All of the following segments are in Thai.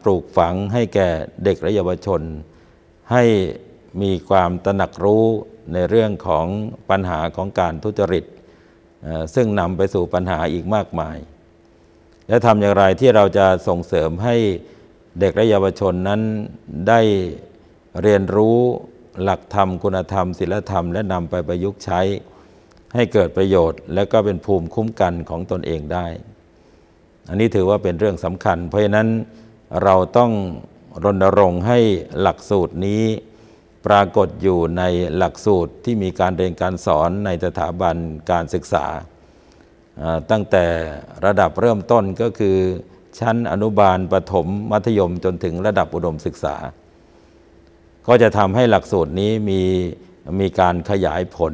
ลูกฝังให้แก่เด็กและเยาวชนให้มีความตระหนักรู้ในเรื่องของปัญหาของการทุจริตซึ่งนำไปสู่ปัญหาอีกมากมายและทำอย่างไรที่เราจะส่งเสริมให้เด็กและเยาวชนนั้นได้เรียนรู้หลักธรรมคุณธรรมศีลธรรมและนำไปประยุกต์ใช้ให้เกิดประโยชน์และก็เป็นภูมิคุ้มกันของตนเองได้อันนี้ถือว่าเป็นเรื่องสำคัญเพราะฉะนั้นเราต้องรณรงค์ให้หลักสูตรนี้ปรากฏอยู่ในหลักสูตรที่มีการเรียนการสอนในสถาบันการศึกษาตั้งแต่ระดับเริ่มต้นก็คือชั้นอนุบาลประถมมัธยมจนถึงระดับอุดมศึกษาก็จะทำให้หลักสูตรนี้มีการขยายผล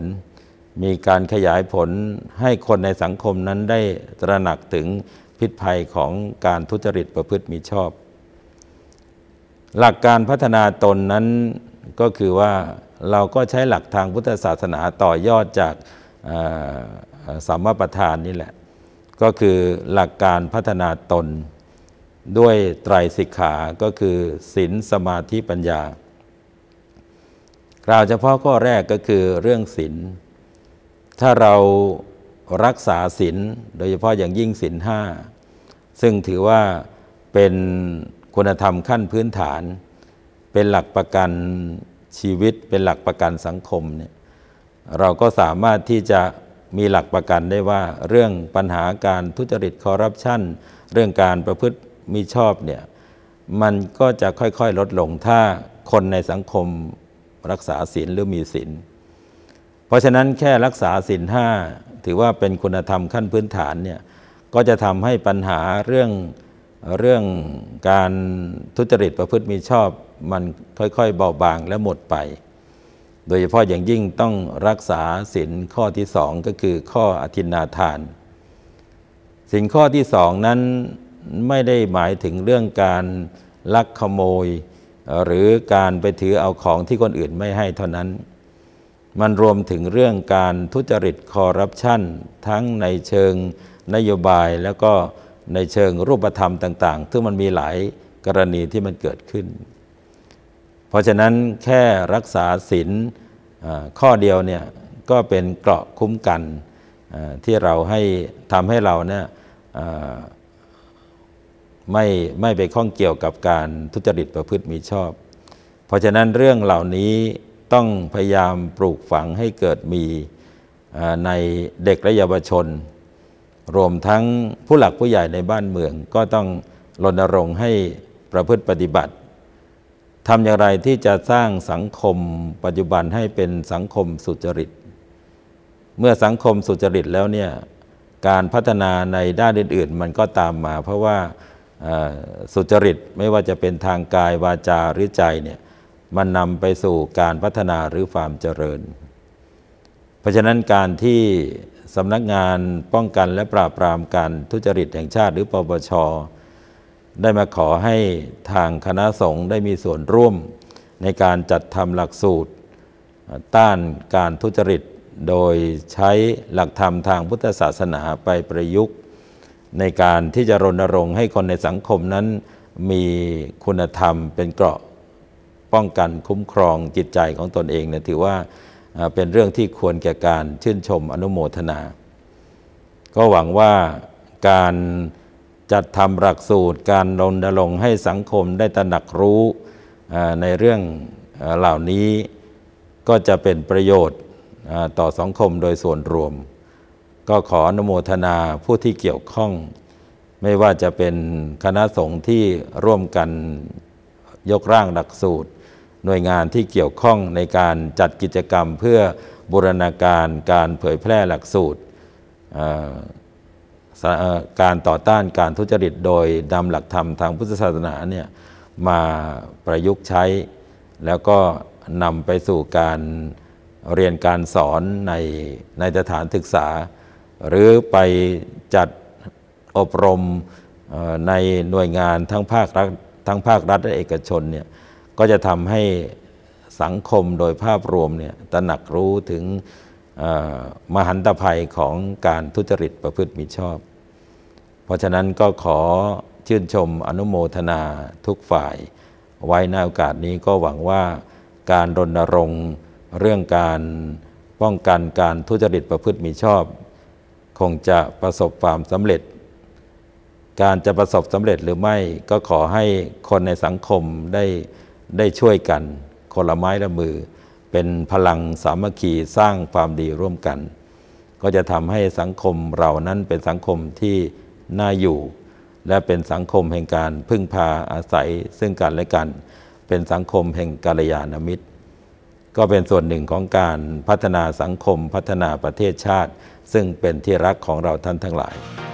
ให้คนในสังคมนั้นได้ตระหนักถึงพิษภัยของการทุจริตประพฤติมิชอบหลักการพัฒนาตนนั้นก็คือว่าเราก็ใช้หลักทางพุทธศาสนาต่อยอดจากสัมมาประธานนี่แหละก็คือหลักการพัฒนาตนด้วยไตรสิกขาก็คือศีลสมาธิปัญญากล่าวเฉพาะข้อแรกก็คือเรื่องศีลถ้าเรารักษาศีลโดยเฉพาะอย่างยิ่งศีลห้าซึ่งถือว่าเป็นคุณธรรมขั้นพื้นฐานเป็นหลักประกันชีวิตเป็นหลักประกันสังคมเนี่ยเราก็สามารถที่จะมีหลักประกันได้ว่าเรื่องปัญหาการทุจริตคอร์รัปชันเรื่องการประพฤติมิชอบเนี่ยมันก็จะค่อยๆลดลงถ้าคนในสังคมรักษาศีลหรือมีศีลเพราะฉะนั้นแค่รักษาศีลห้าถือว่าเป็นคุณธรรมขั้นพื้นฐานเนี่ยก็จะทำให้ปัญหาเรื่องการทุจริตประพฤติมิชอบมันค่อยๆเบาบางและหมดไปโดยเฉพาะอย่างยิ่งต้องรักษาศีลข้อที่สองก็คือข้ออทินนาทานศีลข้อที่สองนั้นไม่ได้หมายถึงเรื่องการลักขโมยหรือการไปถือเอาของที่คนอื่นไม่ให้เท่านั้นมันรวมถึงเรื่องการทุจริตคอร์รัปชันทั้งในเชิงนโยบายแล้วก็ในเชิงรูปธรรมต่างๆซึ่งมันมีหลายกรณีที่มันเกิดขึ้นเพราะฉะนั้นแค่รักษาศีลข้อเดียวเนี่ยก็เป็นเกราะคุ้มกันที่เราทำให้เราเนี่ยไม่ไปข้องเกี่ยวกับการทุจริตประพฤติมิชอบเพราะฉะนั้นเรื่องเหล่านี้ต้องพยายามปลูกฝังให้เกิดมีในเด็กและเยาวชนรวมทั้งผู้หลักผู้ใหญ่ในบ้านเมืองก็ต้องรณรงค์ให้ประพฤติปฏิบัติทำอย่างไรที่จะสร้างสังคมปัจจุบันให้เป็นสังคมสุจริตเมื่อสังคมสุจริตแล้วเนี่ยการพัฒนาในด้านอื่นๆมันก็ตามมาเพราะว่าสุจริตไม่ว่าจะเป็นทางกายวาจาหรือใจเนี่ยมันนำไปสู่การพัฒนาหรือความเจริญเพราะฉะนั้นการที่สำนักงานป้องกันและปราบปรามการทุจริตแห่งชาติหรือปปช.ได้มาขอให้ทางคณะสงฆ์ได้มีส่วนร่วมในการจัดทำหลักสูตรต้านการทุจริตโดยใช้หลักธรรมทางพุทธศาสนาไปประยุกต์ในการที่จะรณรงค์ให้คนในสังคมนั้นมีคุณธรรมเป็นเกราะป้องกันคุ้มครองจิตใจของตนเองเนี่ยถือว่าเป็นเรื่องที่ควรแก่การชื่นชมอนุโมทนาก็หวังว่าการจัดทำหลักสูตรการรณรงค์ให้สังคมได้ตระหนักรู้ในเรื่องเหล่านี้ก็จะเป็นประโยชน์ต่อสังคมโดยส่วนรวมก็ขออนุโมทนาผู้ที่เกี่ยวข้องไม่ว่าจะเป็นคณะสงฆ์ที่ร่วมกันยกร่างหลักสูตรหน่วยงานที่เกี่ยวข้องในการจัดกิจกรรมเพื่อบูรณาการการเผยแพร่หลักสูตรการต่อต้านการทุจริตโดยนำหลักธรรมทางพุทธศาสนาเนี่ยมาประยุกต์ใช้แล้วก็นำไปสู่การเรียนการสอนในสถานศึกษาหรือไปจัดอบรมในหน่วยงานทั้งภาครัฐและเอกชนเนี่ยก็จะทำให้สังคมโดยภาพรวมเนี่ยตระหนักรู้ถึงมหันตภัยของการทุจริตประพฤติมิชอบเพราะฉะนั้นก็ขอชื่นชมอนุโมทนาทุกฝ่ายไว้ในโอกาสนี้ก็หวังว่าการรณรงค์เรื่องการป้องกันการทุจริตประพฤติมิชอบ คงจะประสบความสำเร็จ การจะประสบสำเร็จหรือไม่ก็ขอให้คนในสังคมได้ช่วยกันคนละไม้ละมือ เป็นพลังสามัคคีสร้างความดีร่วมกัน ก็จะทำให้สังคมเรานั้นเป็นสังคมที่น่าอยู่ และเป็นสังคมแห่งการพึ่งพาอาศัยซึ่งกันและกัน เป็นสังคมแห่งกัลยาณมิตร ก็เป็นส่วนหนึ่งของการพัฒนาสังคมพัฒนาประเทศชาติ ซึ่งเป็นที่รักของเราท่านทั้งหลาย